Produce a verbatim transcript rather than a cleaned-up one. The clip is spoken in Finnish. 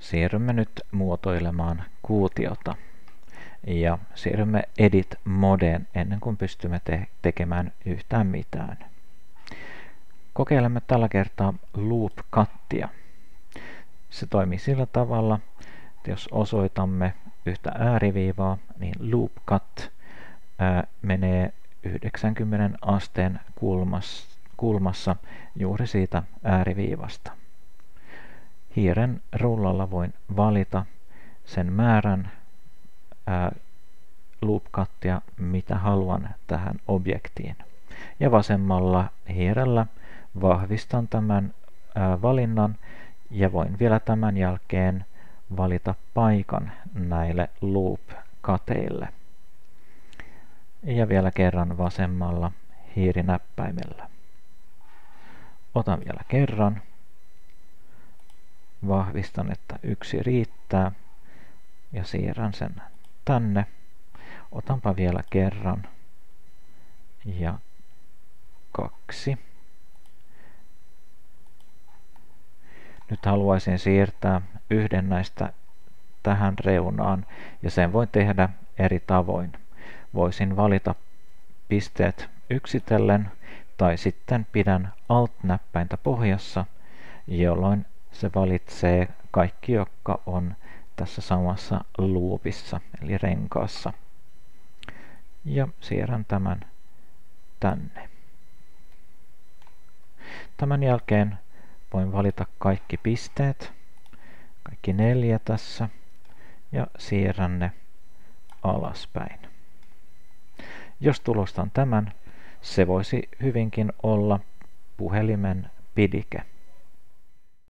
Siirrymme nyt muotoilemaan kuutiota ja siirrymme Edit Modeen ennen kuin pystymme te tekemään yhtään mitään. Kokeilemme tällä kertaa Loop Cuttia. Se toimii sillä tavalla, että jos osoitamme yhtä ääriviivaa, niin Loop Cut ää, menee yhdeksänkymmentä asteen kulmassa, kulmassa juuri siitä ääriviivasta. Hiiren rullalla voin valita sen määrän ää, Loop Cuttia, mitä haluan tähän objektiin. Ja vasemmalla hiirellä vahvistan tämän ää, valinnan ja voin vielä tämän jälkeen valita paikan näille loop-kateille. Ja vielä kerran vasemmalla hiirinäppäimellä. Otan vielä kerran. Vahvistan, että yksi riittää ja siirrän sen tänne. Otanpa vielä kerran ja kaksi. Nyt haluaisin siirtää yhden näistä tähän reunaan ja sen voi tehdä eri tavoin. Voisin valita pisteet yksitellen tai sitten pidän Alt-näppäintä pohjassa, jolloin se valitsee kaikki, jotka on tässä samassa loopissa eli renkaassa. Ja siirrän tämän tänne. Tämän jälkeen voin valita kaikki pisteet, kaikki neljä tässä, ja siirrän ne alaspäin. Jos tulostan tämän, se voisi hyvinkin olla puhelimen pidike.